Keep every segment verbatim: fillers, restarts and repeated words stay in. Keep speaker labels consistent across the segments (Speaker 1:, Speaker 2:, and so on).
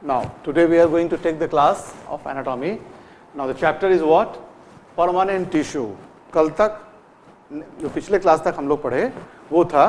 Speaker 1: Now, today we are going to take the class of anatomy. Now, the chapter is what? Permanent tissue. कल तक जो पिछले class तक हम लोग पढ़े वो था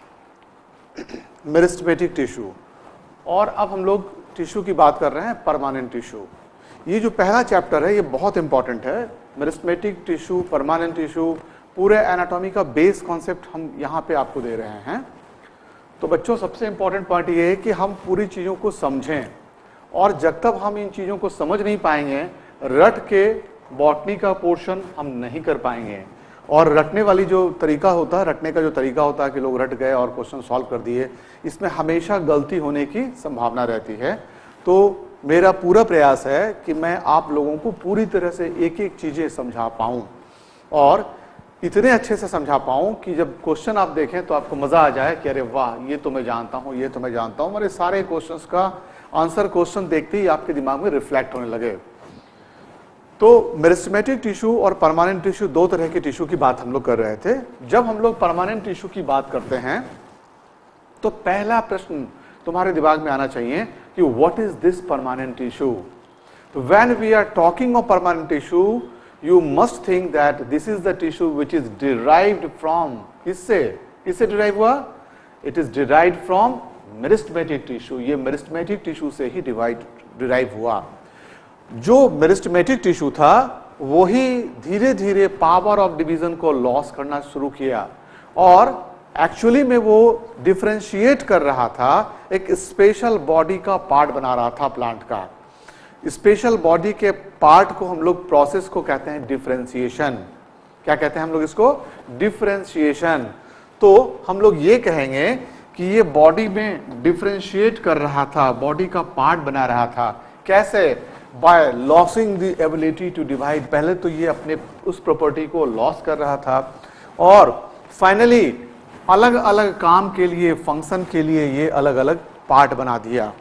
Speaker 1: मेरिस्टेमेटिक टिश्यू, और अब हम लोग टिश्यू की बात कर रहे हैं परमानेंट टिश्यू. ये जो पहला चैप्टर है ये बहुत इंपॉर्टेंट है. मेरिस्टेमेटिक टिश्यू, परमानेंट टिश्यू, पूरे एनाटॉमी का बेस कॉन्सेप्ट हम यहाँ पे आपको दे रहे हैं. तो बच्चों, सबसे इंपॉर्टेंट पॉइंट ये है कि हम पूरी चीज़ों को समझें, और जब तक हम इन चीज़ों को समझ नहीं पाएंगे, रट के बॉटनी का पोर्शन हम नहीं कर पाएंगे. और रटने वाली जो तरीका होता है, रटने का जो तरीका होता है कि लोग रट गए और क्वेश्चन सॉल्व कर दिए, इसमें हमेशा गलती होने की संभावना रहती है. तो मेरा पूरा प्रयास है कि मैं आप लोगों को पूरी तरह से एक एक चीज़ें समझा पाऊँ, और इतने अच्छे से समझा पाऊँ कि जब क्वेश्चन आप देखें तो आपको मज़ा आ जाए कि अरे वाह, ये तो मैं जानता हूँ, ये तो मैं जानता हूँ. मेरे सारे क्वेश्चंस का आंसर क्वेश्चन देखते ही आपके दिमाग में रिफ्लेक्ट होने लगे. तो मेरिस्टेमेटिक टिश्यू और परमानेंट टिश्यू, दो तरह के टिश्यू की बात हम लोग कर रहे थे. जब हम लोग परमानेंट टिश्यू की बात करते हैं तो पहला प्रश्न तुम्हारे दिमाग में आना चाहिए कि what is this permanent tissue. When we are talking of permanent tissue, you must think that this is the tissue which is derived from, किससे किससे derive हुआ? It is derived from meristematic tissue. ये meristematic tissue से ही divide derive हुआ. जो meristematic tissue था वही धीरे धीरे power of division को लॉस करना शुरू किया, और एक्चुअली में वो डिफ्रेंशिएट कर रहा था, एक स्पेशल बॉडी का पार्ट बना रहा था प्लांट का. स्पेशल बॉडी के पार्ट को हम लोग, प्रोसेस को कहते हैं डिफरेंशिएशन. क्या कहते हैं हम लोग इसको? डिफरेंशिएशन. तो हम लोग ये कहेंगे कि ये बॉडी में डिफरेंशिएट कर रहा था, बॉडी का पार्ट बना रहा था. कैसे? By losing the ability to divide. पहले तो ये अपने उस प्रॉपर्टी को लॉस कर रहा था, और फाइनली अलग अलग काम के लिए, फंक्शन के लिए ये अलग अलग पार्ट बना दिया.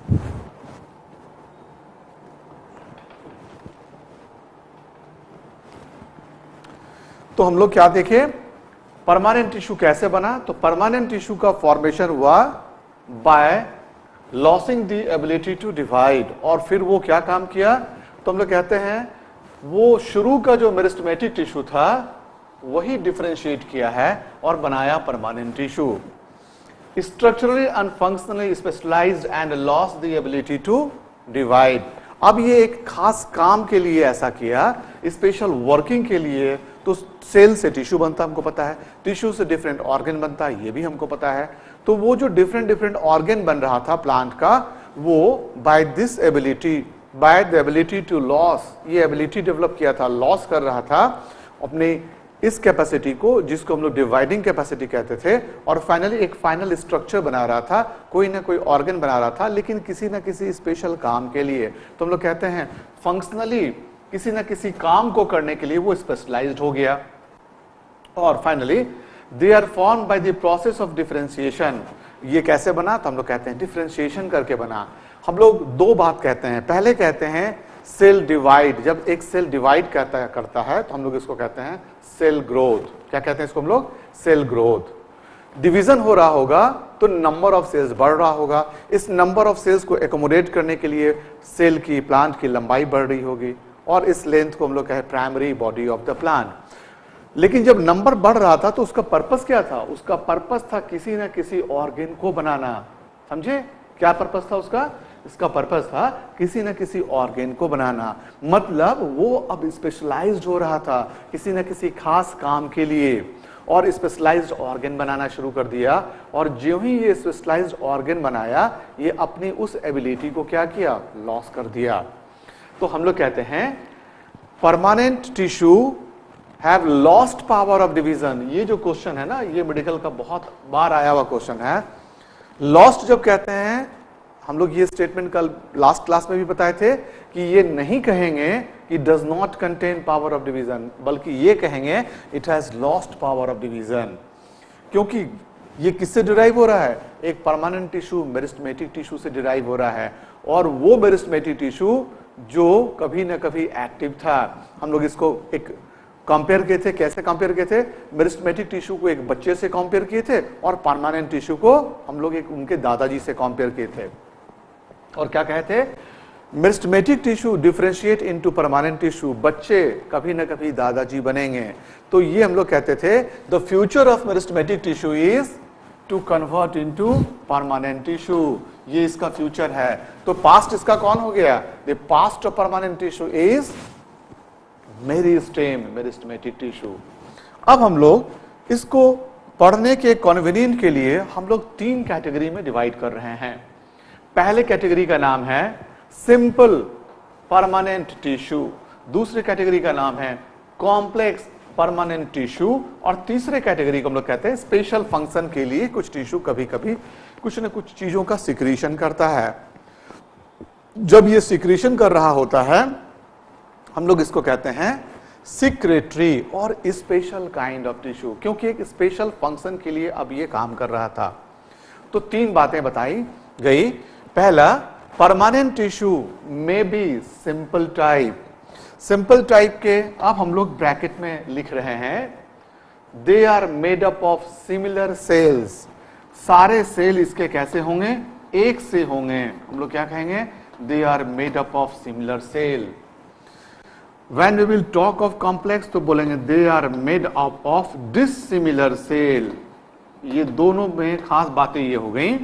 Speaker 1: तो हम लोग क्या देखें, परमानेंट टिश्यू कैसे बना. तो परमानेंट टिश्यू का फॉर्मेशन हुआ by losing the ability to divide. और फिर वो क्या काम किया? तो हम लोग कहते हैं वो शुरू का जो मेरिस्टेमेटिक टिश्यू था वही डिफरेंशिएट किया है और बनाया permanent tissue. Structurally and functionally specialised and loss the ability to divide. अब ये एक खास काम के लिए ऐसा किया, स्पेशल वर्किंग के लिए. तो सेल से टिश्यू बनता, हमको पता है. टिश्यू से डिफरेंट ऑर्गन बनता है, ये भी हमको पता है. तो वो जो डिफरेंट डिफरेंट ऑर्गन बन रहा था प्लांट का, वो by this ability, by the ability to loss, ये एबिलिटी डेवलप किया था, लॉस कर रहा था अपने इस कैपेसिटी को, जिसको हम लोग डिवाइडिंग कैपेसिटी कहते थे. और फाइनली एक फाइनल स्ट्रक्चर बना रहा था, कोई ना कोई ऑर्गन बना रहा था, लेकिन किसी ना किसी स्पेशल काम के लिए. तो हम लोग कहते हैं फंक्शनली किसी ना किसी काम को करने के लिए वो स्पेशलाइज्ड हो गया. और finally they are form by the process of differentiation. ये कैसे बना? तो हम लोग कहते हैं डिफरेंशिएशन करके बना. हम लोग दो बात कहते हैं. पहले कहते हैं सेल डिवाइड. जब एक सेल डिवाइड करता करता है तो हम लोग इसको कहते हैं सेल ग्रोथ. क्या कहते हैं इसको हम लोग? Cell growth. डिवीजन हो रहा होगा तो नंबर ऑफ सेल्स बढ़ रहा होगा. इस नंबर ऑफ सेल्स को एकोमोडेट करने के लिए सेल की, प्लांट की लंबाई बढ़ रही होगी, और इस लेंथ को हम लोग कहें primary body of the plant. लेकिन जब नंबर बढ़ रहा था तो उसका पर्पस क्या था? उसका पर्पस था किसी ना किसी ऑर्गन को बनाना. समझे क्या पर्पस था उसका? इसका पर्पस था किसी न किसी ऑर्गन को बनाना. मतलब वो अब स्पेशलाइज्ड हो रहा था किसी न किसी खास काम के लिए, और स्पेशलाइज्ड ऑर्गन बनाना शुरू कर दिया. और जो ही ये स्पेशलाइज्ड ऑर्गन बनाया, ये अपनी उस एबिलिटी को क्या किया? लॉस कर दिया. तो हम लोग कहते हैं permanent tissue have lost power of division. ये जो क्वेश्चन है ना, ये मेडिकल का बहुत बार आया हुआ क्वेश्चन है. लॉस्ट जब कहते हैं, हम लोग ये स्टेटमेंट कल लास्ट क्लास में भी बताए थे कि ये नहीं कहेंगे कि does not contain power of division, बल्कि ये कहेंगे it has lost power of division. क्योंकि ये किससे डिराइव हो रहा है? एक परमानेंट टिश्यू मेरिस्टेमेटिक टिश्यू से डिराइव हो रहा है, और वो मेरिस्टेमेटिक टिश्यू जो कभी ना कभी एक्टिव था. हम लोग इसको एक कंपेयर किए थे. कैसे कंपेयर किए थे? मेरिस्टेमेटिक टिश्यू को एक बच्चे से कंपेयर किए थे, और परमानेंट टिश्यू को हम लोग एक उनके दादाजी से कंपेयर किए थे. और क्या कहे थे, meristematic tissue differentiate into permanent tissue, बच्चे कभी ना कभी दादाजी बनेंगे। तो ये हम लोग कहते थे the future of meristematic tissue is to convert into permanent tissue, ये इसका फ्यूचर है। तो पास्ट इसका कौन हो गया, the past of permanent tissue is meristem, meristematic tissue. अब हम लोग इसको पढ़ने के कन्वीनियंट के लिए हम लोग तीन कैटेगरी में डिवाइड कर रहे हैं। पहले कैटेगरी का नाम है सिंपल परमानेंट टिश्यू, दूसरे कैटेगरी का नाम है कॉम्प्लेक्स परमानेंट टिश्यू, और तीसरे कैटेगरी को हम लोग कहते हैं स्पेशल फंक्शन के लिए कुछ टिश्यू कभी कभी कुछ न कुछ चीजों का सिक्रीशन करता है। जब ये सिक्रीशन कर रहा होता है हम लोग इसको कहते हैं सिक्रेटरी और स्पेशल काइंड ऑफ टिश्यू, क्योंकि एक स्पेशल फंक्शन के लिए अब ये काम कर रहा था। तो तीन बातें बताई गई। पहला, परमानेंट टिश्यू में be simple type, simple type के अब हम लोग ब्रैकेट में लिख रहे हैं, they are made up of similar cells, सारे सेल इसके कैसे होंगे, एक से होंगे। हम लोग क्या कहेंगे, they are made up of similar cell. When we will talk of complex तो बोलेंगे they are made up of dissimilar cell. ये दोनों में खास बातें ये हो गई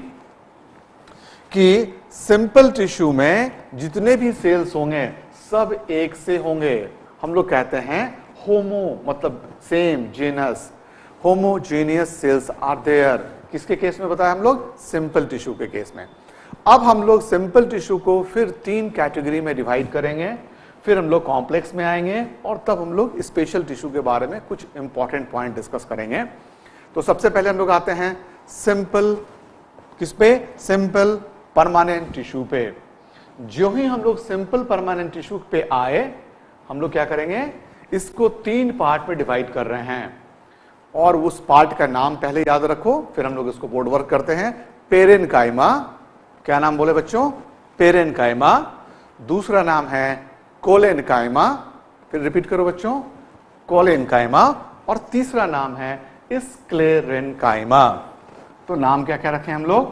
Speaker 1: कि सिंपल टिश्यू में जितने भी सेल्स होंगे सब एक से होंगे। हम लोग कहते हैं होमो मतलब same, genus, homogeneous cells are there. किसके केस में बताया हम लोग, सिंपल टिश्यू के केस में। अब हम लोग सिंपल टिश्यू को फिर तीन कैटेगरी में डिवाइड करेंगे, फिर हम लोग कॉम्प्लेक्स में आएंगे और तब हम लोग स्पेशल टिश्यू के बारे में कुछ इंपॉर्टेंट पॉइंट डिस्कस करेंगे। तो सबसे पहले हम लोग आते हैं सिंपल, किस पे, सिंपल परमानेंट टिश्यू पे। जो ही हम लोग सिंपल परमानेंट टिश्यू पे आए हम लोग क्या करेंगे, इसको तीन पार्ट में डिवाइड कर रहे हैं और उस पार्ट का नाम पहले याद रखो, फिर हम लोग इसको बोर्ड वर्क करते हैं। पेरेनकाइमा, क्या नाम बोले बच्चों, पेरेनकाइमा। दूसरा नाम है कोलेनकाइमा, फिर रिपीट करो बच्चों, कोलेनकाइमा। और तीसरा नाम है स्क्लेरेनकाइमा। तो नाम क्या क्या रखे हम लोग,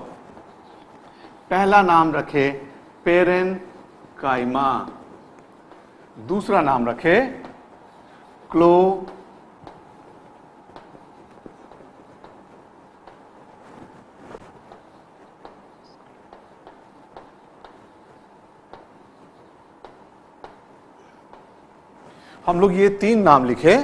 Speaker 1: पहला नाम रखे पेरेनकाइमा, दूसरा नाम रखे क्लो हम लोग ये तीन नाम लिखे।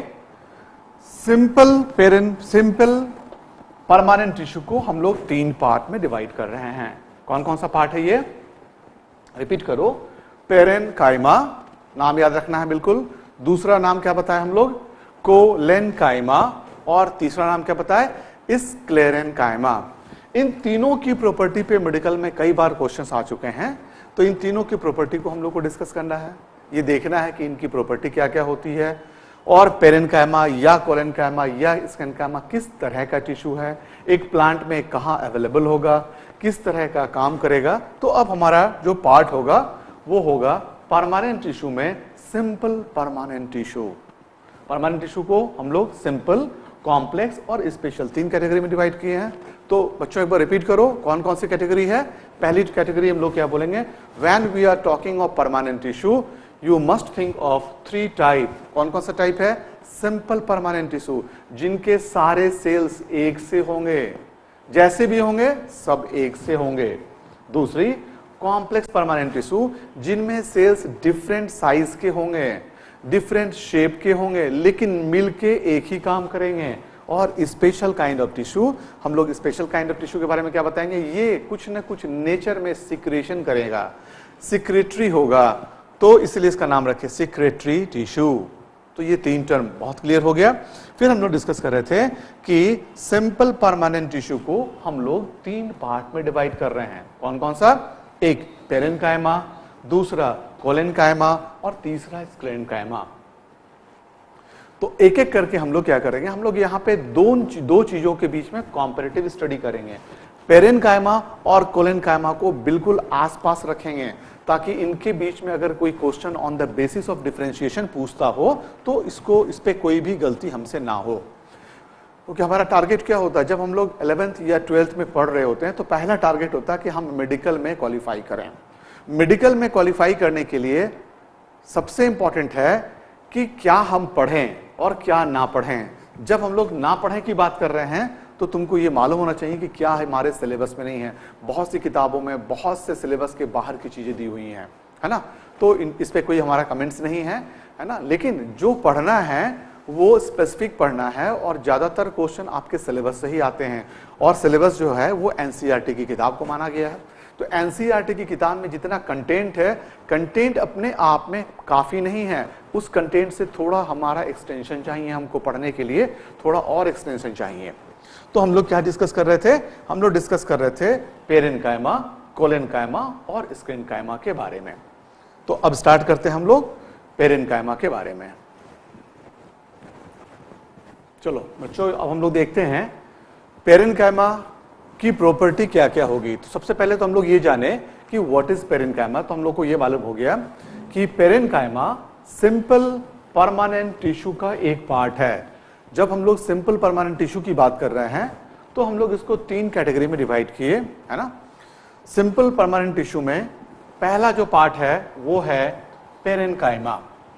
Speaker 1: सिंपल पेरेन सिंपल परमानेंट टिश्यू को हम लोग तीन पार्ट में डिवाइड कर रहे हैं। कौन कौन सा पार्ट है ये, रिपीट करो, पेरेनकाइमा नाम याद रखना है बिल्कुल। दूसरा नाम क्या बताया हम लोग, कोलेनकाइमा। और तीसरा नाम क्या बताया, स्क्लेरेनकाइमा। इन तीनों की प्रॉपर्टी पे मेडिकल में कई बार क्वेश्चंस आ चुके हैं, तो इन तीनों की प्रॉपर्टी को हम लोग को डिस्कस करना है। ये देखना है कि इनकी प्रॉपर्टी क्या क्या होती है और पेरेनकाइमा या कोलेनकाइमा या स्क्लेरेनकाइमा किस तरह का टिश्यू है, एक प्लांट में कहाँ अवेलेबल होगा, किस तरह का काम करेगा। तो अब हमारा जो पार्ट होगा वो होगा परमानेंट टिश्यू में simple permanent tissue. Permanent tissue को हम लोग सिंपल, कॉम्प्लेक्स और स्पेशल तीन कैटेगरी में डिवाइड किए हैं। तो बच्चों एक बार रिपीट करो कौन कौन सी कैटेगरी है। पहली कैटेगरी हम लोग क्या बोलेंगे, when we are talking of permanent tissue you must think of three type. कौन कौन सा टाइप है, सिंपल परमानेंट टिश्यू जिनके सारे सेल्स एक से होंगे, जैसे भी होंगे सब एक से होंगे। दूसरी, कॉम्प्लेक्स परमानेंट टिश्यू जिनमें सेल्स डिफरेंट साइज के होंगे, डिफरेंट शेप के होंगे, लेकिन मिलके एक ही काम करेंगे। और स्पेशल काइंड ऑफ टिश्यू, हम लोग स्पेशल काइंड ऑफ टिश्यू के बारे में क्या बताएंगे, ये कुछ न कुछ नेचर में सिक्रेशन करेगा, सिक्रेटरी होगा, तो इसलिए इसका नाम रखे सिक्रेटरी टिश्यू। तो ये तीन टर्म बहुत क्लियर हो गया। फिर हम लोग डिस्कस कर रहे थे कि सिंपल परमानेंट टिश्यू को हम लोग तीन पार्ट में डिवाइड कर रहे हैं। कौन कौन सा, एक पेरेनकाइमा, दूसरा कोलेनकाइमा और तीसरा स्क्लेरेनकाइमा। तो एक एक करके हम लोग क्या करेंगे, हम लोग यहाँ पे दो दो चीजों के बीच में कॉम्पैरेटिव स्टडी करेंगे। पेरेनकाइमा और कोलेनकाइमा को बिल्कुल आसपास रखेंगे ताकि इनके बीच में अगर कोई question on the basis of differentiation पूछता हो तो इसको इस पे कोई भी गलती हमसे ना हो। क्योंकि हमारा टारगेट क्या होता है, जब हम लोग इलेवेंथ या ट्वेल्थ में पढ़ रहे होते हैं तो पहला टारगेट होता है कि हम मेडिकल में क्वालिफाई करें। मेडिकल में क्वालिफाई करने के लिए सबसे इंपॉर्टेंट है कि क्या हम पढ़ें और क्या ना पढ़ें। जब हम लोग ना पढ़ें की बात कर रहे हैं तो तुमको ये मालूम होना चाहिए कि क्या हमारे सिलेबस में नहीं है। बहुत सी किताबों में बहुत से सिलेबस के बाहर की चीजें दी हुई हैं, है ना। तो इन, इस पे कोई हमारा कमेंट्स नहीं है, है ना। लेकिन जो पढ़ना है वो स्पेसिफिक पढ़ना है और ज्यादातर क्वेश्चन आपके सिलेबस से ही आते हैं। और सिलेबस जो है वो एनसीईआरटी की किताब को माना गया है। तो एनसीईआरटी की किताब में जितना कंटेंट है, कंटेंट अपने आप में काफी नहीं है, उस कंटेंट से थोड़ा हमारा एक्सटेंशन चाहिए। हमको पढ़ने के लिए थोड़ा और एक्सटेंशन चाहिए। तो हम लोग क्या डिस्कस कर रहे थे? हम लोग डिस्कस कर रहे थे पेरेन्काइमा, कोलेन्काइमा और स्क्लेरेन्काइमा के बारे में। तो अब स्टार्ट करते हैं हम लोग पेरेन्काइमा के बारे में। चलो बच्चों, अब हम लोग देखते हैं पेरेन्काइमा की प्रॉपर्टी क्या क्या होगी। तो सबसे पहले तो हम लोग ये जाने कि व्हाट इज पेरेन्काइमा। तो हम लोग को ये मालूम हो गया कि पेरेन्काइमा सिंपल परमानेंट टिश्यू का एक पार्ट है। जब हम लोग सिंपल परमानेंट टिश्यू की बात कर रहे हैं तो हम लोग इसको तीन कैटेगरी में डिवाइड किए, है ना। सिंपल परमानेंट टिश्यू में पहला जो पार्ट है वो है पेरेन्काइमा।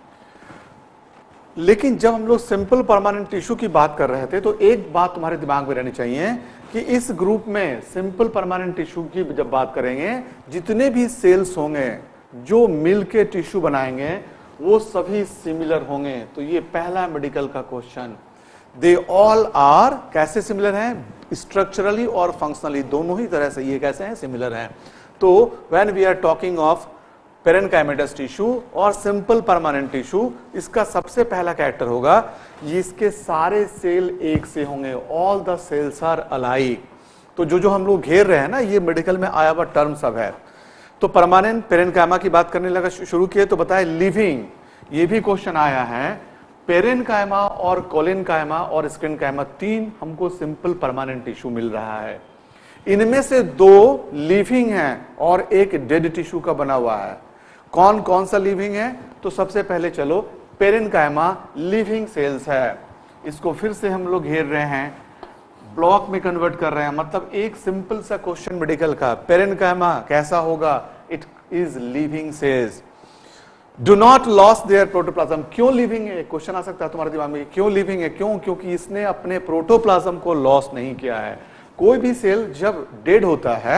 Speaker 1: लेकिन जब हम लोग सिंपल परमानेंट टिश्यू की बात कर रहे थे तो एक बात तुम्हारे दिमाग में रहनी चाहिए कि इस ग्रुप में सिंपल परमानेंट टिश्यू की जब बात करेंगे, जितने भी सेल्स होंगे जो मिल के टिश्यू बनाएंगे वो सभी सिमिलर होंगे। तो ये पहला मेडिकल का क्वेश्चन। दे ऑल आर कैसे सिमिलर हैं? स्ट्रक्चरली और फंक्शनली, दोनों ही तरह से ये कैसे हैं? सिमिलर हैं। तो when we are talking of parenchymatous tissue और सिंपल परमानेंट टिश्यू, इसका सबसे पहला कैरेक्टर होगा ये इसके सारे सेल एक से होंगे। All the cells are alike. तो जो जो हम लोग घेर रहे हैं ना, ये मेडिकल में आया हुआ टर्म सब है। तो परमानेंट पेरेन्काइमा की बात करने लगा शुरू किए तो बताए लिविंग। ये भी क्वेश्चन आया है। पेरेन्काइमा और कोलेन्काइमा और स्क्लेरेन्काइमा तीन हमको सिंपल परमानेंट टिश्यू मिल रहा है। इनमें से दो लिविंग हैं और एक डेड टिश्यू का बना हुआ है। कौन कौन सा लिविंग है? तो सबसे पहले चलो, पेरेन्काइमा लिविंग सेल्स है। इसको फिर से हम लोग घेर रहे हैं, ब्लॉक में कन्वर्ट कर रहे हैं। मतलब एक सिंपल सा क्वेश्चन मेडिकल का, पेरेन्काइमा कैसा होगा? It is living cells, do not loss their protoplasm. क्यों लिविंग है? क्वेश्चन आ सकता है तुम्हारे दिमाग में, क्यों लिविंग है? क्यों? क्योंकि इसने अपने प्रोटोप्लाज्म को लॉस नहीं किया है। कोई भी सेल जब डेड होता है,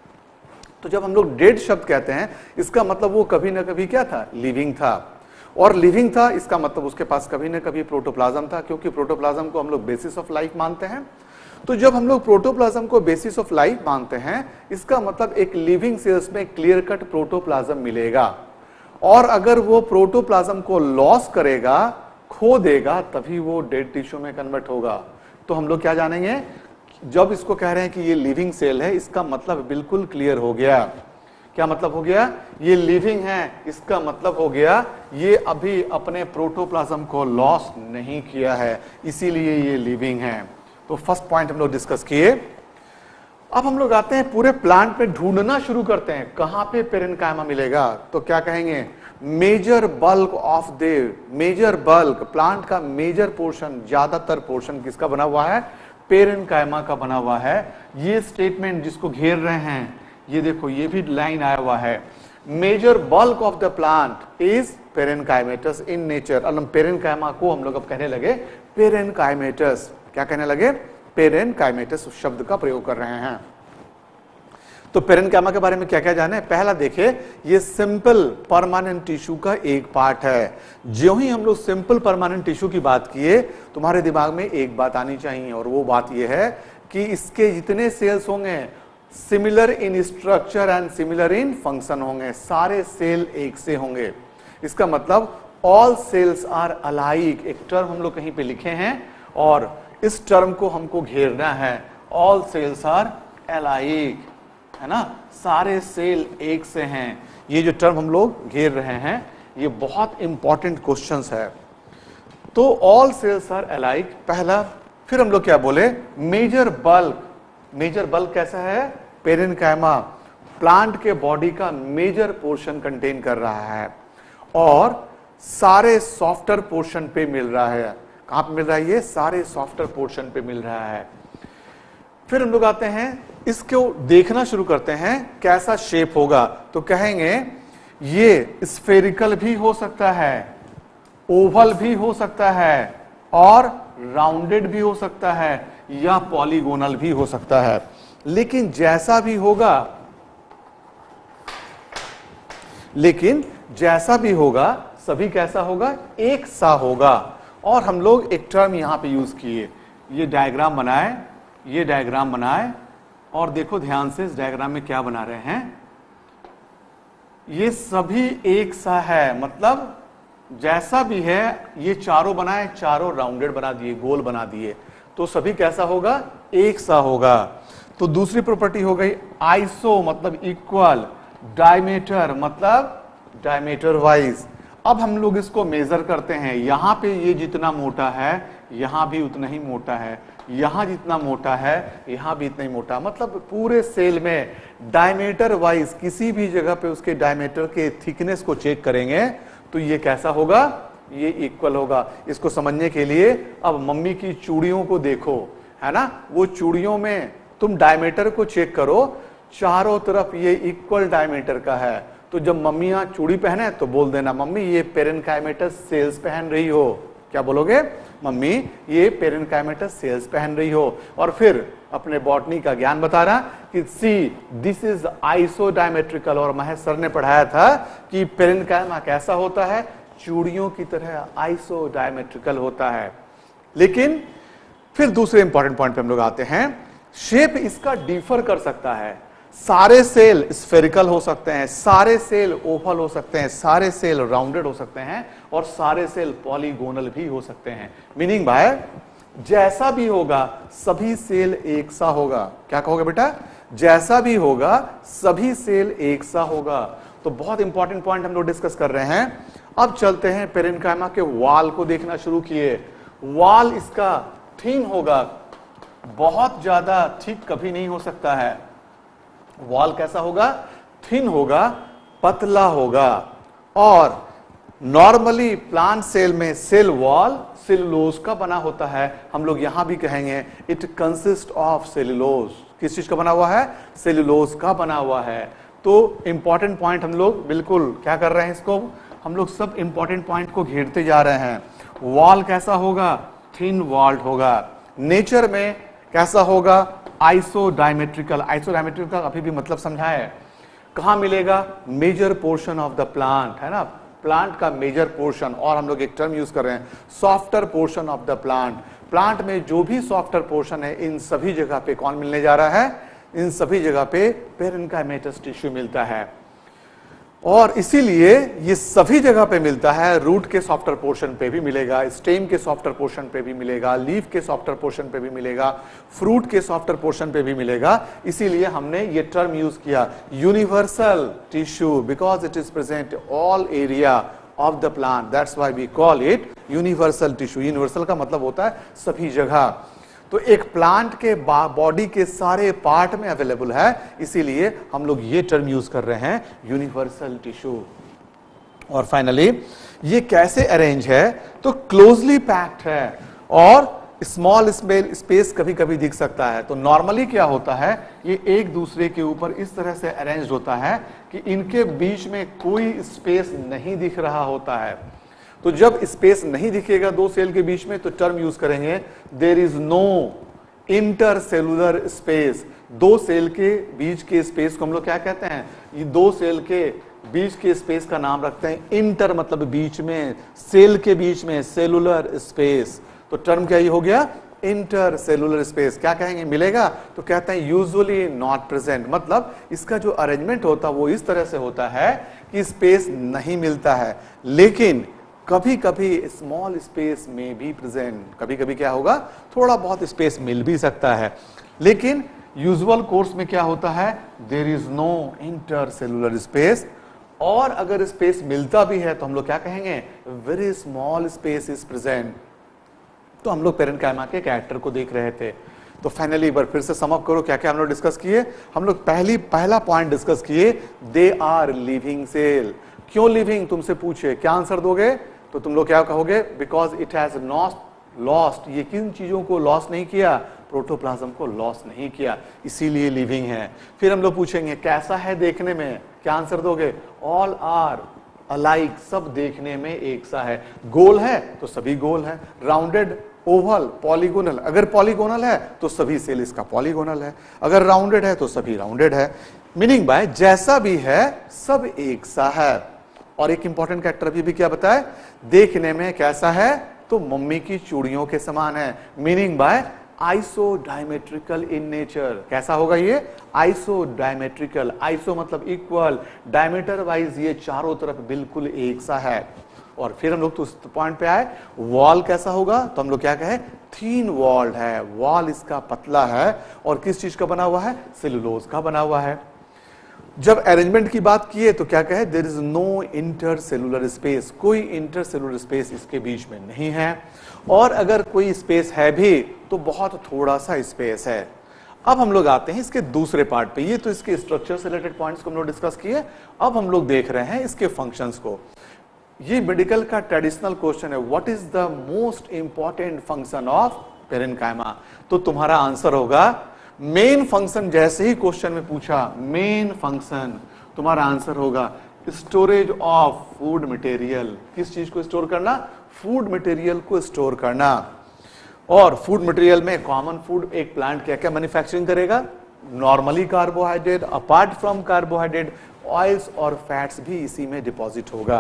Speaker 1: तो जब हम लोग डेड शब्द कहते हैं, इसका मतलब वो कभी ना कभी क्या था? लिविंग था। और लिविंग था इसका मतलब उसके पास कभी ना कभी प्रोटोप्लाज्म था, क्योंकि प्रोटोप्लाज्म को हम लोग बेसिस ऑफ लाइफ मानते हैं। तो जब हम लोग प्रोटोप्लाज्म को बेसिस ऑफ लाइफ मानते हैं, इसका मतलब एक लिविंग सेल्स में क्लियर कट प्रोटोप्लाज्म मिलेगा। और अगर वो प्रोटोप्लाज्म को लॉस करेगा, खो देगा, तभी वो डेड टिश्यू में कन्वर्ट होगा। तो हम लोग क्या जानेंगे? जब इसको कह रहे हैं कि ये लिविंग सेल है, इसका मतलब बिल्कुल क्लियर हो गया। क्या मतलब हो गया? ये लिविंग है, इसका मतलब हो गया ये अभी अपने प्रोटोप्लाज्म को लॉस नहीं किया है, इसीलिए ये लिविंग है। तो फर्स्ट पॉइंट हम लोग डिस्कस किए। अब हम लोग आते हैं पूरे प्लांट पे ढूंढना शुरू करते हैं कहां पे पेरेन्काइमा मिलेगा। तो क्या कहेंगे? Major bulk of the major bulk, plant का मेजर पोर्शन, ज्यादातर पोर्शन किसका बना हुआ है? पेरेन्काइमा का बना हुआ है। ये स्टेटमेंट जिसको घेर रहे हैं, ये देखो, ये भी लाइन आया हुआ है, major bulk of the plant is parenchymatous in nature. और पेरेन्काइमा को हम लोग अब कहने लगे पेरेन्काइमेटस। क्या कहने लगे? पेरेन्काइमेटस शब्द का प्रयोग कर रहे हैं। तो पेरेन्काइमा के बारे में क्या क्या जाने? पहला देखे, ये सिंपल परमानेंट टिश्यू का एक पार्ट है। जो ही हम लोग सिंपल परमानेंट टिश्यू की बात किए, तुम्हारे दिमाग में एक बात आनी चाहिए, और वो बात ये है कि इसके जितने सेल्स होंगे similar in structure and similar in function होंगे। सारे सेल एक से होंगे। इसका मतलब ऑल सेल्स आर अलाइक। एक टर्म हम लोग कहीं पे लिखे हैं और इस टर्म को हमको घेरना है, ऑल सेल्स आर अलाइक, है ना। सारे सेल एक से हैं। ये जो टर्म हम लोग घेर रहे हैं, ये बहुत इंपॉर्टेंट क्वेश्चंस है। तो ऑल सेल्स आर अलाइक पहला। फिर हम लोग क्या बोले? Major bulk. मेजर बल्क कैसा है? पेरेन्काइमा प्लांट के बॉडी का मेजर पोर्शन कंटेन कर रहा है और सारे सॉफ्टर पोर्शन पे मिल रहा है। कहां पे मिल रहा है? ये सारे सॉफ्टर पोर्शन पे मिल रहा है। फिर हम लोग आते हैं इसको देखना शुरू करते हैं कैसा शेप होगा, तो कहेंगे ये स्फेरिकल भी हो सकता है, ओवल भी हो सकता है और राउंडेड भी हो सकता है या पॉलीगोनल भी हो सकता है। लेकिन जैसा भी होगा लेकिन जैसा भी होगा सभी कैसा होगा, एक सा होगा। और हम लोग एक टर्म यहां पे यूज किए, ये डायग्राम बनाए, ये डायग्राम बनाए और देखो ध्यान से इस डायग्राम में क्या बना रहे हैं, ये सभी एक सा है, मतलब जैसा भी है ये चारों बनाए, चारों राउंडेड बना दिए, गोल बना दिए, तो सभी कैसा होगा, एक सा होगा। तो दूसरी प्रॉपर्टी हो गई आइसो, मतलब इक्वल, डायमीटर मतलब डायमीटर वाइज। अब हम लोग इसको मेजर करते हैं, यहां पे ये जितना मोटा है यहां भी उतना ही मोटा है, यहां जितना मोटा है यहां भी इतना ही मोटा, मतलब पूरे सेल में डायमीटर वाइज किसी भी जगह पे उसके डायमीटर के थिकनेस को चेक करेंगे तो ये कैसा होगा, ये इक्वल होगा। इसको समझने के लिए अब मम्मी की चूड़ियों को देखो, है ना, वो चूड़ियों में तुम डायमीटर को चेक करो, चारों तरफ ये इक्वल डायमीटर का है। तो जब मम्मियां चूड़ी पहने तो बोल देना मम्मी ये पेरेन्काइमेटस सेल्स पहन रही हो, क्या बोलोगे, मम्मी ये पेरेन्काइमेटस सेल्स पहन रही हो। और फिर अपने बॉटनी का ज्ञान बता रहा कि सी दिस इज आइसोडायमेट्रिकल, और महेश सर ने पढ़ाया था कि पेरेन्काइमा कैसा होता है, चूड़ियों की तरह आइसोडायमेट्रिकल होता है। लेकिन फिर दूसरे इंपॉर्टेंट पॉइंट पे हम लोग आते हैं, शेप इसका डिफर कर सकता है, सारे सेल स्फेरिकल हो सकते हैं, सारे सेल ओवल हो सकते हैं, सारे सेल राउंडेड हो सकते हैं और सारे सेल पॉलीगोनल भी हो सकते हैं। मीनिंग बाय जैसा भी होगा सभी सेल एक सा होगा। क्या कहोगे बेटा, जैसा भी होगा सभी सेल एक सा होगा। तो बहुत इंपॉर्टेंट पॉइंट हम लोग डिस्कस कर रहे हैं। अब चलते हैं पेरेन्काइमा के वॉल को देखना शुरू किए। वॉल इसका थिन होगा, बहुत ज्यादा थिक कभी नहीं हो सकता है। वॉल कैसा होगा, थिन होगा, पतला होगा। और नॉर्मली प्लांट सेल में सेल वॉल सेलुलोज का बना होता है। हम लोग यहां भी कहेंगे इट कंसिस्ट ऑफ सेलुलोज। किस चीज का बना हुआ है, सेलुलोज का बना हुआ है। तो इंपॉर्टेंट पॉइंट हम लोग बिल्कुल क्या कर रहे हैं, इसको हम लोग सब इंपॉर्टेंट पॉइंट को घेरते जा रहे हैं। वॉल कैसा होगा, थिन वॉल्ड होगा। नेचर में कैसा होगा, आइसोडायमेट्रिकल। आइसोडायमेट्रिकल अभी भी मतलब समझा है, कहां मिलेगा, major portion of the plant, है ना, प्लांट का मेजर पोर्शन। और हम लोग एक टर्म यूज कर रहे हैं softer portion of the plant. Plant में जो भी सॉफ्टर पोर्शन है इन सभी जगह पे कौन मिलने जा रहा है, इन सभी जगह पे पेरेन्काइमेटस टिश्यू मिलता है। और इसीलिए ये सभी जगह पे मिलता है। रूट के सॉफ्टर पोर्शन पे भी मिलेगा, स्टेम के सॉफ्टर पोर्शन पे भी मिलेगा, लीफ के सॉफ्टर पोर्शन पे भी मिलेगा, फ्रूट के सॉफ्टर पोर्शन पे भी मिलेगा। इसीलिए हमने ये टर्म यूज किया universal tissue, because it is present all area of the plant, that's why we call it universal tissue. Universal का मतलब होता है सभी जगह। तो एक प्लांट के बॉडी के सारे पार्ट में अवेलेबल है, इसीलिए हम लोग ये टर्म यूज कर रहे हैं यूनिवर्सल टिश्यू। और फाइनली ये कैसे अरेंज है, तो क्लोजली पैक्ड है और स्मॉल स्पेस कभी कभी दिख सकता है। तो नॉर्मली क्या होता है, ये एक दूसरे के ऊपर इस तरह से अरेंज होता है कि इनके बीच में कोई स्पेस नहीं दिख रहा होता है। तो जब स्पेस नहीं दिखेगा दो सेल के बीच में तो टर्म यूज करेंगे there is no intercellular space. दो सेल के बीच के स्पेस को हम लोग क्या कहते हैं, ये दो सेल के बीच के स्पेस का नाम रखते हैं इंटर, मतलब बीच में, सेल के बीच में, सेलुलर स्पेस। तो टर्म क्या ये हो गया, इंटर सेलुलर स्पेस। क्या कहेंगे, मिलेगा, तो कहते हैं यूजुअली नॉट प्रेजेंट, मतलब इसका जो अरेंजमेंट होता है वो इस तरह से होता है कि स्पेस नहीं मिलता है। लेकिन कभी कभी स्मॉल स्पेस में भी प्रेजेंट, कभी कभी क्या होगा, थोड़ा बहुत स्पेस मिल भी सकता है। लेकिन यूजुअल कोर्स में क्या होता है, there is no inter cellular space. और अगर स्पेस मिलता भी है तो हम लोग क्या कहेंगे, very small space is present. तो हम लोग पेरेन्काइमा के कैरेक्टर को देख रहे थे। तो फाइनली एक बार फिर से सम अप करो क्या क्या हम लोग डिस्कस किए। हम लोग पहली पहला पॉइंट डिस्कस किए, दे आर लिविंग सेल। क्यों लिविंग, तुमसे पूछे, क्या आंसर दोगे, तो तुम लोग क्या कहोगे, because it has not lost. ये किन चीजों को लॉस नहीं किया, प्रोटोप्लाज्म को लॉस नहीं किया, इसीलिए लिविंग है। फिर हम लोग पूछेंगे कैसा है देखने में, क्या आंसर दोगे? ऑल आर अलाइक, सब देखने में एक सा है। गोल है तो सभी गोल है, राउंडेड, ओवल, पॉलीगोनल, अगर पॉलीगोनल है तो सभी सेल इसका पॉलीगोनल है, अगर राउंडेड है तो सभी राउंडेड है। मीनिंग बाय जैसा भी है सब एक सा है। और एक इंपॉर्टेंट कैरेक्टर अभी भी क्या बताए, देखने में कैसा है तो मम्मी की चूड़ियों के समान है। Meaning by iso diametrical in nature, कैसा होगा ये? आइसो डायमेट्रिकल, आइसो मतलब इक्वल, डायमीटर वाइज ये चारों तरफ बिल्कुल एक सा है। और फिर हम लोग तो उस पॉइंट पे आए, वॉल कैसा होगा? तो हम लोग क्या कहे, थीन वॉल्ड है, वॉल इसका पतला है। और किस चीज का बना हुआ है? सेलुलोज का बना हुआ है। जब अरेंजमेंट की बात किए तो क्या कहे, there is no inter cellular space, कोई इंटर सेलुलर स्पेस इसके बीच में नहीं है, और अगर कोई स्पेस है भी तो बहुत थोड़ा सा स्पेस है। अब हम लोग आते हैं इसके दूसरे पार्ट पे, ये तो इसके स्ट्रक्चर से रिलेटेड पॉइंट्स को हम लोग डिस्कस किए। अब हम लोग देख रहे हैं इसके फंक्शंस को। ये मेडिकल का ट्रेडिशनल क्वेश्चन है, what is the most important function of parenchyma? तो तुम्हारा आंसर होगा मेन फंक्शन। जैसे ही क्वेश्चन में पूछा मेन फंक्शन, तुम्हारा आंसर होगा स्टोरेज ऑफ फूड मटेरियल। किस चीज को स्टोर करना? फूड मटेरियल को स्टोर करना। और फूड मटेरियल में कॉमन फूड एक प्लांट क्या क्या मैन्युफैक्चरिंग करेगा? Normally carbohydrate, apart from carbohydrate oils और फैट्स भी इसी में डिपॉजिट होगा।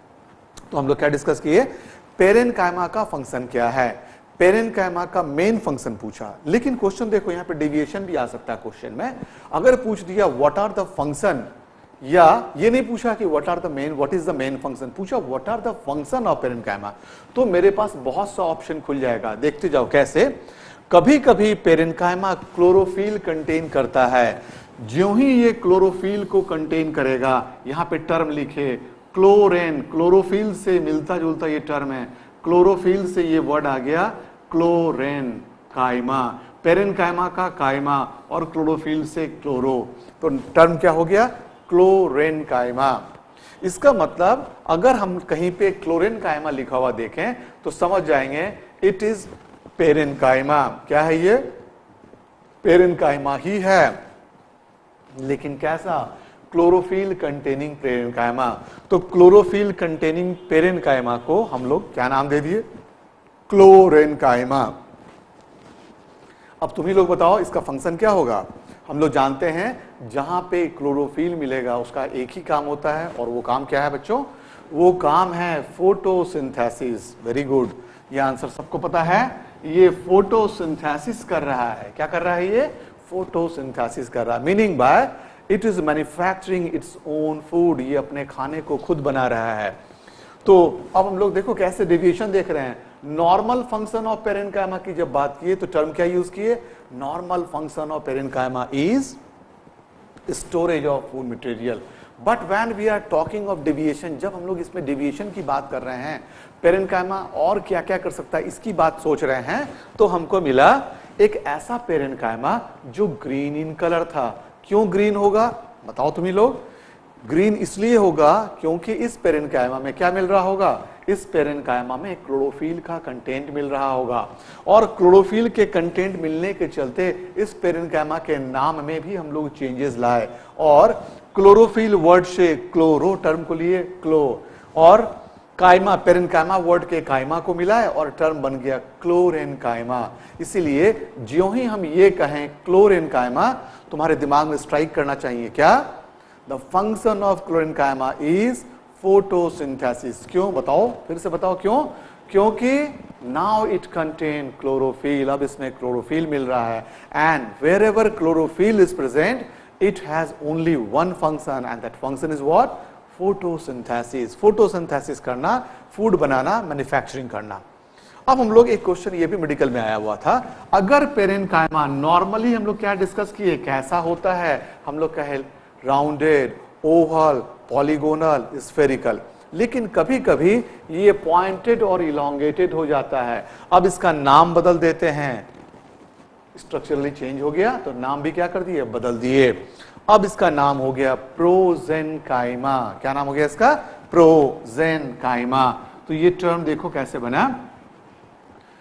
Speaker 1: तो हम लोग क्या डिस्कस किए, पेरेन्काइमा का फंक्शन क्या है, पेरेन्काइमा का मेन फंक्शन पूछा। लेकिन क्वेश्चन देखो यहां पे डेविएशन भी आ सकता है क्वेश्चन में। अगर पूछ दिया व्हाट आर द फंक्शन, या ये नहीं पूछा कि what are the main, what is the main function, पूछा what are the function of parenchyma, तो मेरे पास बहुत सा ऑप्शन खुल जाएगा। देखते जाओ कैसे। कभी कभी पेरेन्काइमा क्लोरोफिल कंटेन करता है, ज्यों ही ये क्लोरोफिल को कंटेन करेगा, यहां पे टर्म लिखे क्लोरेन, क्लोरोफिल से मिलता जुलता ये टर्म है, क्लोरोफिल से ये वर्ड आ गया क्लोरेन काइमा, पेरेन्काइमा का काइमा और क्लोरोफिल से क्लोरो, तो टर्म क्या हो गया? क्लोरेन काइमा। इसका मतलब अगर हम कहीं पे क्लोरेन काइमा लिखा हुआ देखें तो समझ जाएंगे इट इज पेरेन्काइमा। क्या है ये? पेरेन्काइमा ही है, लेकिन कैसा? Chlorophyll containing parenchyma. तो क्लोरोफिल कंटेनिंग पेरेन्काइमा को हम लोग क्या नाम दे दिए? क्लोरेन्काइमा। अब तुम ही लोग बताओ इसका फंक्शन क्या होगा? हम लोग जानते हैं जहां पे क्लोरोफिल मिलेगा उसका एक ही काम होता है, और वो काम क्या है बच्चों? वो काम है फोटोसिंथेसिस। वेरी गुड, ये आंसर सबको पता है। ये फोटोसिंथेसिस कर रहा है। क्या कर रहा है ये? फोटोसिंथेसिस कर रहा है। Meaning by it is manufacturing its own food, ये अपने खाने को खुद बना रहा है। तो अब हम लोग देखो कैसे डेविएशन देख रहे हैं। नॉर्मल फंक्शन ऑफ पेरेन्काइमा की जब बात किए तो टर्म क्या यूज किए? Normal function of parenchyma is storage of food material. But when we are talking of deviation, जब हम लोग इसमें डेविएशन की बात कर रहे हैं, पेरेन्काइमा और क्या क्या कर सकता है इसकी बात सोच रहे हैं, तो हमको मिला एक ऐसा पेरेन्काइमा जो ग्रीन इन कलर था। क्यों ग्रीन होगा बताओ तुम ही लोग? ग्रीन इसलिए होगा क्योंकि इस पेरेन्काइमा में क्या मिल रहा होगा? इस पेरेन्काइमा में क्लोरोफिल का कंटेंट मिल रहा होगा, और क्लोरोफिल के कंटेंट मिलने के चलते इस पेरेन्काइमा के नाम में भी हम लोग चेंजेस लाए, और क्लोरोफिल वर्ड से क्लोरो टर्म को लिए क्लो, और काइमा पेरेन्काइमा वर्ड के काइमा को मिलाए और टर्म बन गया क्लोरेन्काइमा। इसीलिए ज्यों ही हम ये कहें क्लोरेन्काइमा, तुम्हारे दिमाग में स्ट्राइक करना चाहिए क्या? The function of chlorenchyma is photosynthesis. क्यों बताओ? फिर से बताओ क्यों? क्योंकि नाउ इट कंटेन क्लोरोफिल, अब इसमें क्लोरोफिल मिल रहा है, and wherever chlorophyll is present it has only one function, and that function is what? Photosynthesis. Photosynthesis करना, फूड बनाना, मैन्युफैक्चरिंग करना। अब हम लोग एक क्वेश्चन ये भी मेडिकल में आया हुआ था, अगर पेरेन्काइमा नॉर्मली हम लोग क्या डिस्कस किए, कैसा होता है? हम लोग कहे राउंडेड, ओवल, पॉलीगोनल, स्फेरिकल, लेकिन कभी कभी ये पॉइंटेड और इलोंगेटेड हो जाता है। अब इसका नाम बदल देते हैं, स्ट्रक्चरली चेंज हो गया तो नाम भी क्या कर दिए? बदल दिए। अब इसका नाम हो गया प्रोजेन्काइमा। क्या नाम हो गया इसका? प्रोजेन्काइमा। तो ये टर्म देखो कैसे बना,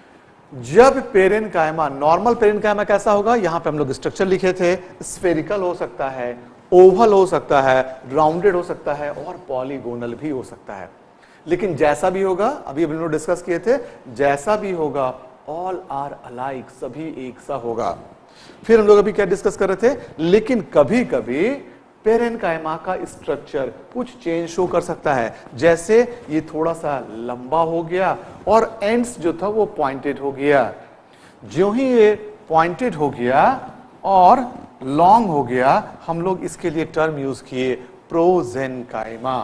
Speaker 1: जब पेरेनकाइमा, नॉर्मल पेरेनकाइमा कैसा होगा, यहां पे हम लोग स्ट्रक्चर लिखे थे, स्फेरिकल हो सकता है, ओवल हो सकता है, राउंडेड हो सकता है और पॉलीगोनल भी हो सकता है। लेकिन जैसा भी होगा, अभी हम लोग डिस्कस किए थे, जैसा भी होगा ऑल आर अलाइक, सभी एक सा होगा। फिर हम लोग अभी क्या डिस्कस कर रहे थे, लेकिन कभी कभी पेरेनकाइमा का स्ट्रक्चर कुछ चेंज शो कर सकता है, जैसे ये थोड़ा सा लंबा हो गया और एंड्स जो था वो पॉइंटेड हो गया। जो ही ये पॉइंटेड हो गया और लॉन्ग हो गया, हम लोग इसके लिए टर्म यूज किए प्रोजेनकाइमा।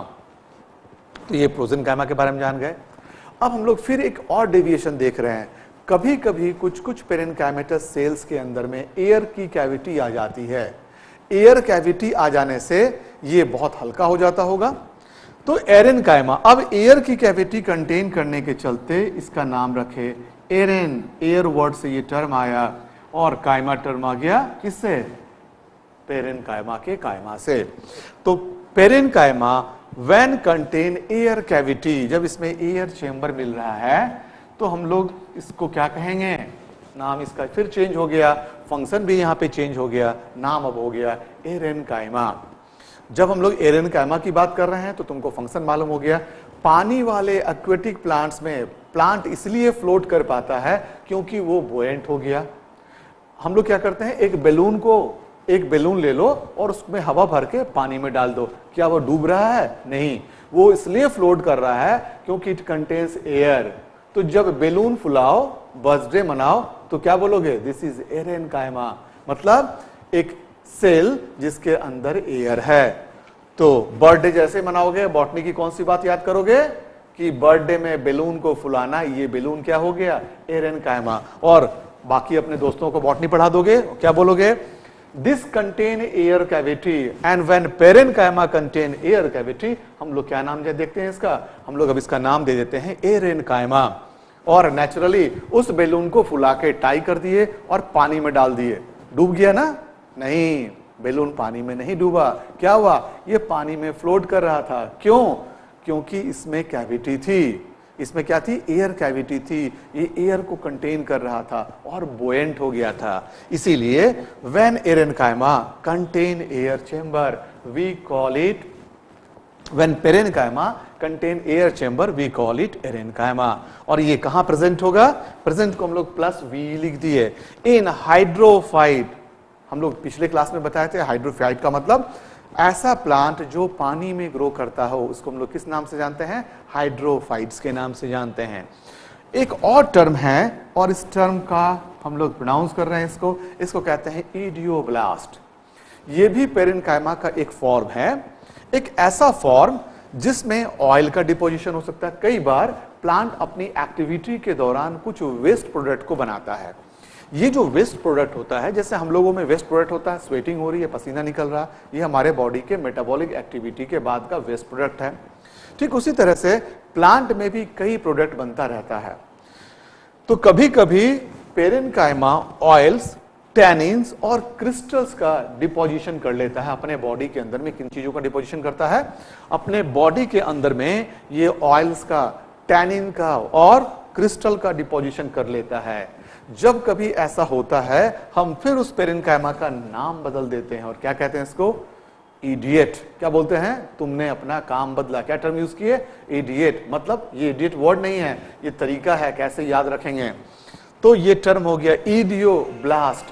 Speaker 1: तो ये प्रोजेनकाइमा के बारे में जान गए। अब हम लोग फिर एक और डेविएशन देख रहे हैं। कभी कभी कुछ कुछ पेरेनकाइमेटस सेल्स के अंदर में एयर की कैविटी आ जाती है। एयर कैविटी आ जाने से ये बहुत हल्का हो जाता होगा, तो एरेनकाइमा। अब एयर की कैविटी कंटेन करने के चलते इसका नाम रखे एरेन, एयर वर्ड से ये टर्म आया और काइमा टर्म आ गया किससे, पेरेनकाइमा के काइमा से। तो parenchyma when contain air cavity, जब इसमें एयर चेंबर मिल रहा है तो हम लोग इसको क्या कहेंगे, नाम इसका फिर चेंज हो गया, फंक्शन भी यहां पे चेंज हो गया, नाम अब हो गया एरेनकाइमा। जब हम लोग एरेनकाइमा की बात कर रहे हैं तो तुमको फंक्शन मालूम हो गया। पानी वाले एक्वेटिक प्लांट्स में प्लांट इसलिए फ्लोट कर पाता है क्योंकि वो बुएंट हो गया। हम लोग क्या करते हैं, एक बैलून को, एक बैलून ले लो और उसमें हवा भर के पानी में डाल दो, क्या वो डूब रहा है? नहीं, वो इसलिए फ्लोट कर रहा है क्योंकि इट कंटेन्स एयर। तो जब बैलून फुलाओ, बर्थडे मनाओ, तो क्या बोलोगे, दिस इज एरेनकाइमा, मतलब एक सेल जिसके अंदर एयर है। तो बर्थडे जैसे मनाओगे, बॉटनी की कौन सी बात याद करोगे कि बर्थडे में बैलून को फुलाना, ये बैलून क्या हो गया, एरेनकाइमा। और बाकी अपने दोस्तों को बॉटनी पढ़ा दोगे, क्या बोलोगे, this contain air cavity and when parenchyma contain air cavity. हम लोग क्या नाम देखते हैं इसका, हम लोग अब इसका नाम दे देते हैं एरेनकाइमा। और नेचुरली उस बैलून को फुला के टाई कर दिए और पानी में डाल दिए, डूब गया ना? नहीं, बैलून पानी में नहीं डूबा। क्या हुआ, ये पानी में फ्लोट कर रहा था। क्यों? क्योंकि इसमें कैविटी थी। इसमें क्या थी, एयर कैविटी थी, ये एयर को कंटेन कर रहा था और बुएंट हो गया था। इसीलिए when aerenchyma contain air chamber we call it, when parenchyma contain air chamber we call it aerenchyma. और ये कहां प्रेजेंट होगा, प्रेजेंट को हम लोग प्लस वी लिख दिए। इन हाइड्रोफाइट, हम लोग पिछले क्लास में बताए थे, हाइड्रोफाइट का मतलब ऐसा प्लांट जो पानी में ग्रो करता हो, उसको हम लोग किस नाम से जानते हैं, हाइड्रोफाइट्स के नाम से जानते हैं। एक और टर्म है और इस टर्म का हम लोग प्रोनाउंस कर रहे हैं इसको, इसको कहते हैं इडियोब्लास्ट। ये भी पेरेनकाइमा का एक फॉर्म है, एक ऐसा फॉर्म जिसमें ऑयल का डिपोजिशन हो सकता है। कई बार प्लांट अपनी एक्टिविटी के दौरान कुछ वेस्ट प्रोडक्ट को बनाता है। ये जो वेस्ट प्रोडक्ट होता है, जैसे हम लोगों में वेस्ट प्रोडक्ट होता है, स्वेटिंग हो रही है, पसीना निकल रहा, ये हमारे बॉडी के मेटाबॉलिक एक्टिविटी के बाद का वेस्ट प्रोडक्ट है। ठीक उसी तरह से प्लांट में भी कई प्रोडक्ट बनता रहता है। तो कभी कभी पेरेनकाइमा ऑयल्स, टैनिन्स और क्रिस्टल्स का डिपोजिशन कर लेता है अपने बॉडी के अंदर में। किन चीजों का डिपोजिशन करता है, अपने बॉडी के अंदर में ये ऑयल्स का, टैनिन का और क्रिस्टल का डिपोजिशन कर लेता है। जब कभी ऐसा होता है, हम फिर उस पेरेनकाइमा का नाम बदल देते हैं और क्या कहते हैं इसको, इडियट। क्या बोलते हैं, तुमने अपना काम बदला। क्या टर्म यूज किए, इडियट। मतलब ये इडियट वर्ड नहीं है, ये तरीका है कैसे याद रखेंगे। तो ये टर्म हो गया इडियोब्लास्ट।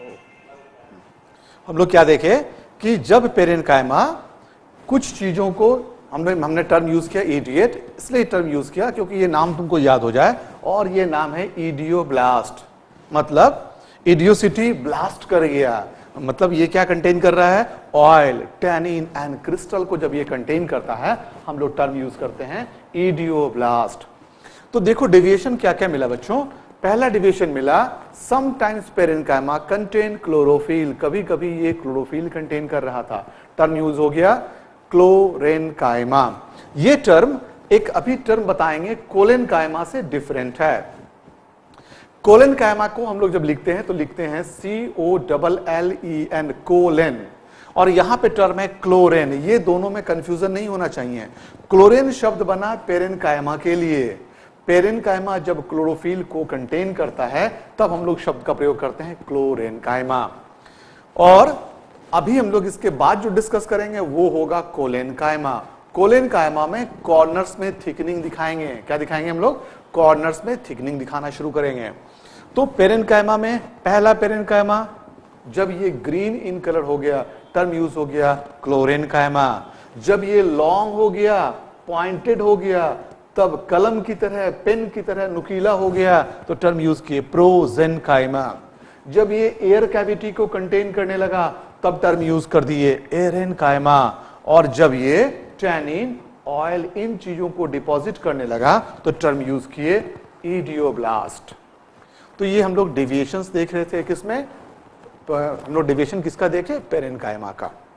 Speaker 1: हम लोग क्या देखे कि जब पेरेनकाइमा कुछ चीजों को, हमने हमने टर्म यूज किया इडियट, इसलिए टर्म यूज किया क्योंकि ये नाम तुमको याद हो जाए, और ये नाम है इडियोब्लास्ट। मतलब इडियोसिटी ब्लास्ट कर गया, मतलब ये क्या कंटेन कर रहा है, ऑयल, टैनिन एंड क्रिस्टल को जब ये कंटेन करता है, हम लोग टर्म यूज करते हैं इडियोब्लास्ट। तो देखो डेविएशन क्या क्या मिला बच्चों। पहला डिविएशन मिला, समटाइम्स पेरेनकाइमा कंटेन क्लोरोफिल, कभी कभी ये क्लोरोफिल कंटेन कर रहा था, टर्म यूज हो गया क्लोरेनकाइमा। ये टर्म एक अभी टर्म बताएंगे कोलेनकाइमा से डिफरेंट है। कोलेनकाइमा को हम लोग जब लिखते हैं तो लिखते हैं C O double L E N, collen, और यहां पे टर्म है क्लोरेन। ये दोनों में कंफ्यूजन नहीं होना चाहिए। क्लोरेन शब्द बना पेरेनकाइमा के लिए, पेरेनकाइमा जब क्लोरोफिल को कंटेन करता है तब हम लोग शब्द का प्रयोग करते हैं क्लोरेनकाइमा। और अभी हम लोग इसके बाद जो डिस्कस करेंगे वो होगा कोलेनकाइमा। कोलेनकाइमा में कॉर्नर्स में थिकनिंग दिखाएंगे। क्या दिखाएंगे हम लोग? कॉर्नर्स में थिकनिंग दिखाना शुरू करेंगे। तो पेरेनकाइमा में पहला पेरेनकाइमा, जब ये ग्रीन इन कलर हो गया टर्म यूज हो गया क्लोरेनकाइमा। जब ये लॉन्ग हो गया, पॉइंटेड हो गया, तब कलम की तरह, पेन की तरह नुकीला हो गया तो टर्म यूज किए प्रोजेनकाइमा। जब ये एयर कैविटी को कंटेन करने लगा तब टर्म यूज कर दिए एरेनकाइमा। और जब ये टैनिन, ऑयल, इन चीजों को डिपॉजिट करने लगा तो टर्म यूज किए इडियोब्लास्ट। तो ये हम लोग डेविएशंस देख रहे थे किसमें? हम लोग डेविएशन किसका देखे? पेरेनकाइमा का।